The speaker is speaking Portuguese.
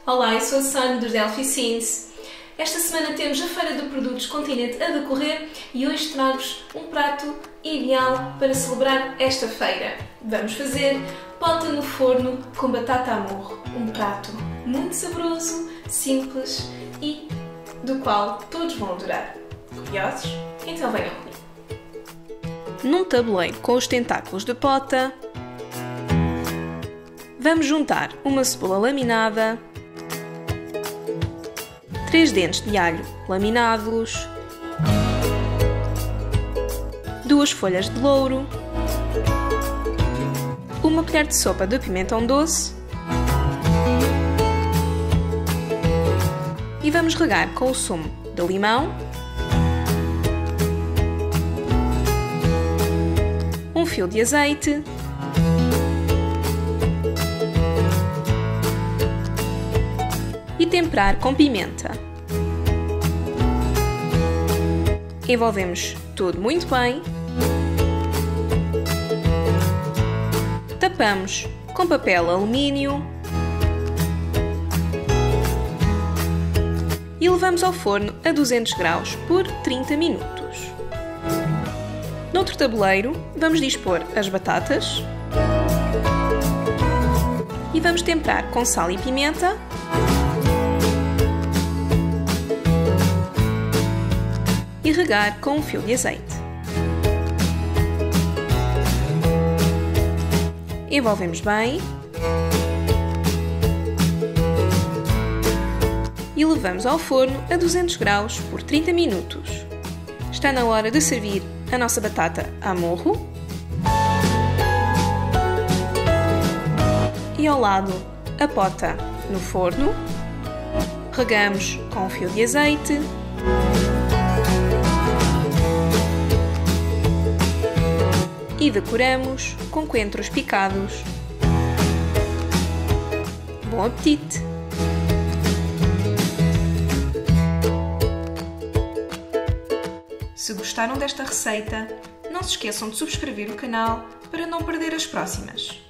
Olá, eu sou a Sónia dos Delphi Scenes. Esta semana temos a Feira de Produtos Continente a decorrer e hoje trago-vos um prato ideal para celebrar esta feira. Vamos fazer pota no forno com batata a murro. Um prato muito saboroso, simples e do qual todos vão adorar. Curiosos? Então venham comigo. Num tabuleiro com os tentáculos de pota, vamos juntar uma cebola laminada, 3 dentes de alho laminados, 2 folhas de louro, 1 colher de sopa de pimentão doce e vamos regar com o sumo de limão, um fio de azeite, e temperar com pimenta. Envolvemos tudo muito bem. Tapamos com papel alumínio e levamos ao forno a 200 graus por 30 minutos. Noutro tabuleiro, vamos dispor as batatas e vamos temperar com sal e pimenta. E regar com um fio de azeite. Envolvemos bem e levamos ao forno a 200 graus por 30 minutos. Está na hora de servir a nossa batata a murro e ao lado a pota no forno. Regamos com um fio de azeite e decoramos com coentros picados. Bom apetite! Se gostaram desta receita, não se esqueçam de subscrever o canal para não perder as próximas.